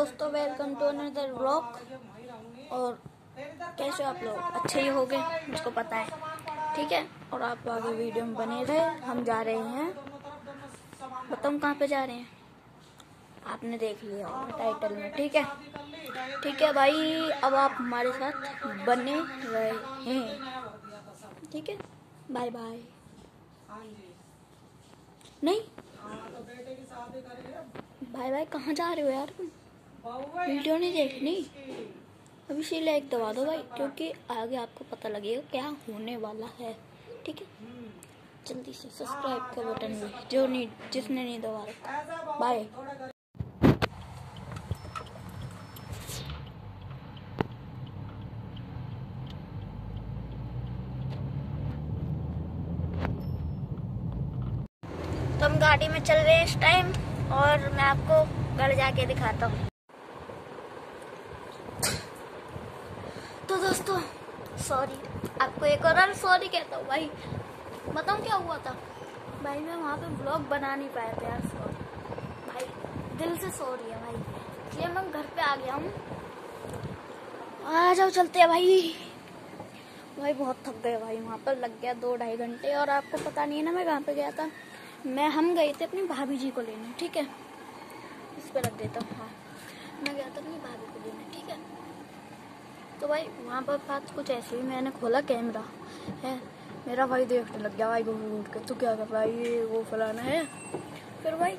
दोस्तों, welcome to another vlog. और कैसे आप लोग? अच्छे ही होंगे, मुझको पता है, ठीक है। और आप आगे वीडियो में बने रहे। हम जा रहे हैं, बताऊँ कहाँ पे जा रहे हैं? आपने देख लिया होगा टाइटल में, ठीक है। ठीक है भाई, अब आप हमारे साथ बने रहे हैं, ठीक है। Bye bye. नहीं भाई भाई कहाँ जा रहे हो यार तुम? वीडियो नहीं देखनी अभी, इसीलिए लाइक दबा दो भाई, क्योंकि आगे आपको पता लगेगा क्या होने वाला है, ठीक है। जल्दी से सब्सक्राइब का बटन भी जिसने नहीं दबा रखा। बाय। तो हम गाड़ी में चल रहे हैं इस टाइम, और मैं आपको घर जाके दिखाता हूँ। तो दोस्तों सॉरी, आपको एक और सॉरी कहता हूँ भाई। बताऊँ क्या हुआ था भाई? मैं वहाँ पे ब्लॉग बना नहीं पाया था यार, सॉरी भाई, दिल से सॉरी है भाई। इसलिए मैं घर पे आ गया हूँ। आ जाओ चलते हैं भाई। भाई बहुत थक गए भाई, वहाँ पर लग गया 2-2.5 घंटे। और आपको पता नहीं है ना मैं कहाँ पे गया था? हम गए थे अपनी भाभी जी को लेने, ठीक है। इस पे रख देता हूँ। हाँ, मैं गया था अपनी भाभी को लेने, ठीक है। तो भाई वहाँ पर बात कुछ ऐसी हुई, मैंने खोला कैमरा है, मेरा भाई देखने लग गया भाई घूर घूर के, तू क्या कर रहा है, ये वो फलाना है। फिर भाई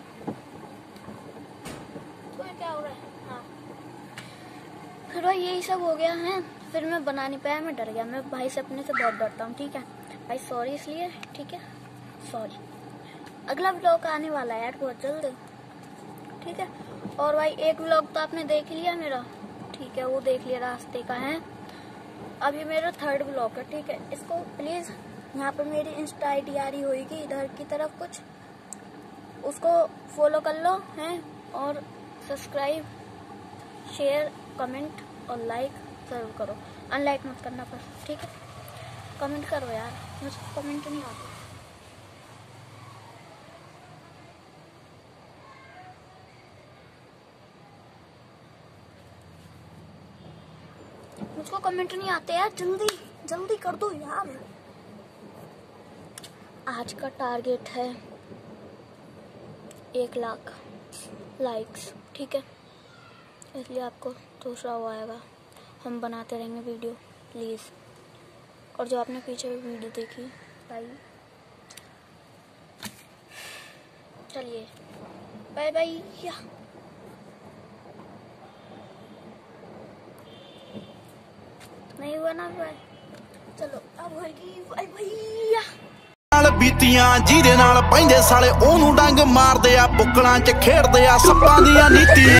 तो क्या हो रहा है? हाँ, फिर भाई यही सब हो गया है। फिर मैं बना नहीं पाया, मैं डर गया। मैं भाई से अपने से बहुत डरता हूँ, ठीक है भाई। सॉरी इसलिए, ठीक है, सॉरी। अगला व्लॉग आने वाला है यार बहुत जल्द, ठीक है। और भाई एक व्लॉग तो आपने देख लिया मेरा, ठीक है, वो देख लिया, रास्ते का है। अभी मेरा 3rd व्लॉग है, ठीक है। इसको प्लीज, यहाँ पर मेरी इंस्टा ID आ रही होगी इधर की तरफ कुछ, उसको फॉलो कर लो हैं। और सब्सक्राइब, शेयर, कमेंट और लाइक जरूर करो। अनलाइक मत करना पर, ठीक है। कमेंट करो यार, मुझे कमेंट नहीं आते। मुझको कमेंट नहीं आते यार, जल्दी जल्दी कर दो यार। आज का टारगेट है 1 लाख लाइक्स, ठीक है। इसलिए आपको दूसरा वो आएगा, हम बनाते रहेंगे वीडियो प्लीज़। और जो आपने पीछे वीडियो देखी भाई, चलिए बाय बाय। नहीं हुआ ना भाई, चलो अब होगी बाय भैया। ਨਾਲ ਬੀਤੀਆਂ ਜਿਹਦੇ ਨਾਲ ਪੈਂਦੇ ਸਾਲੇ ਉਹਨੂੰ ਡੰਗ ਮਾਰਦੇ ਆ, ਬੁੱਕਲਾਂ 'ਚ ਖੇਡਦੇ ਆ ਸੱਪਾਂ ਦੀਆਂ ਨੀਤੀਆਂ।